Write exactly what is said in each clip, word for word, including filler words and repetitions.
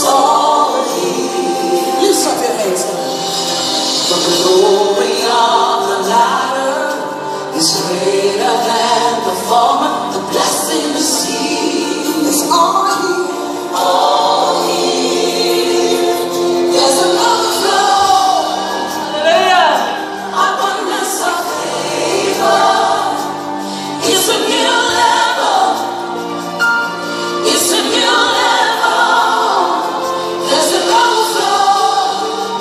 authority. You serve your hands. The glory of the latter is greater than the former. The blessing received is all here. All here. There's another flow. Hallelujah. Abundance of favor. It's a new level. It's a new level. There's an overflow.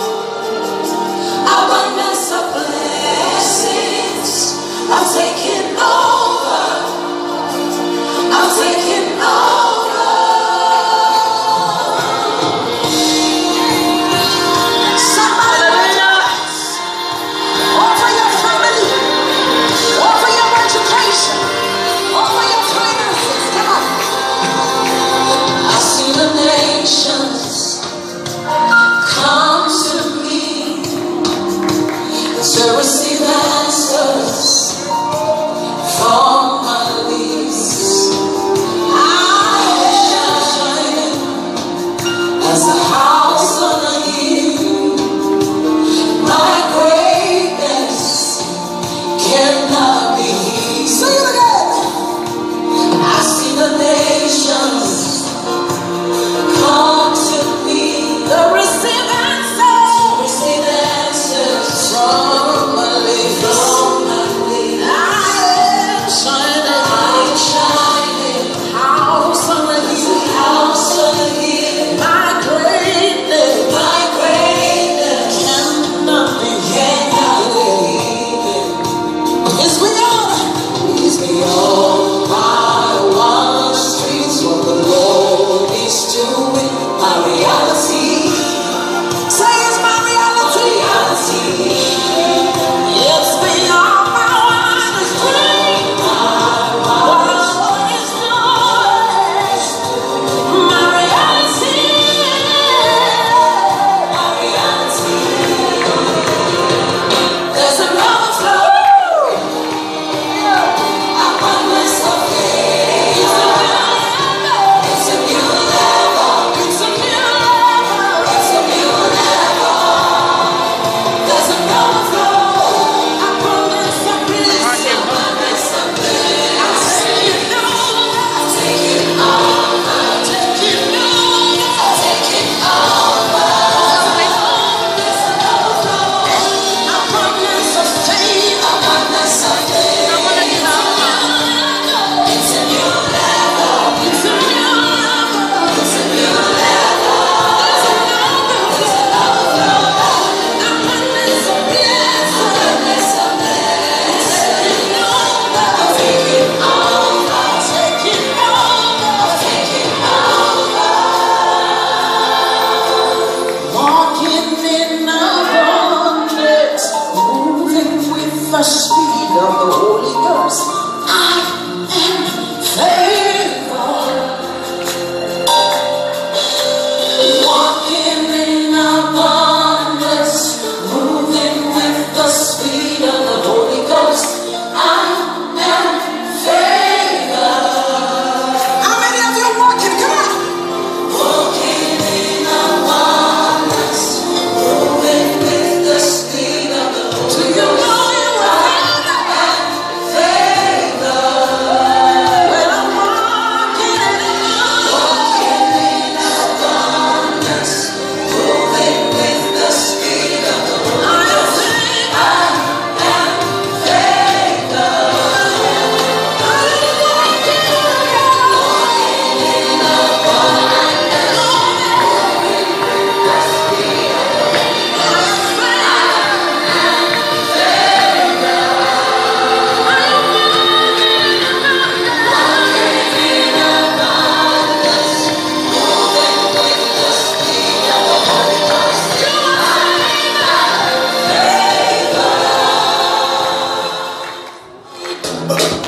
Abundance of blessings. I'm taking over. I'm taking over. Somebody rejoice. Over your family. Over your education. Over your finances. Come on. I see the nations come to me to receive answers from my least. I am as a house on a hill. My greatness cannot be hid. Say it again. I see the nations come to me to receive answers, receive answers from my lips. From my lips. I am shining, I am shining. House on the hill, house on the hill. My greatness, my greatness cannot be hidden. It's beyond, it's beyond my wildest dreams. What the Lord is doing, my reality. Say it's my reality. Reality. It's beyond my wildest dreams. What the Lord is doing, my reality. My reality. There's an overflow. Abundance of faith. It's a new level. It's a new level. It's a new level. There's an overflow. Abundance of peace. Abundance of faith. I'm taking over. I'm taking over. I'm taking over. I'm taking over. There's an overflow. Abundance of faith. Abundance of faith. It's a new level. It's a new level. It's a new level. It's an overflow. Abundance of blessing. Abundance of blessing. I'm taking over. I'm taking over. I'm taking over. Walking in abundance, moving with the speed of the Holy Ghost. I am favored. Walking in abundance, moving with the speed of the Holy Ghost. I am favored. How many of you walking? Come on. Walking in abundance, moving with the speed of the Holy Ghost. Do you know you are favored? When I'm walking in abundance, moving with the speed of the Holy Ghost. I am favored. Favor.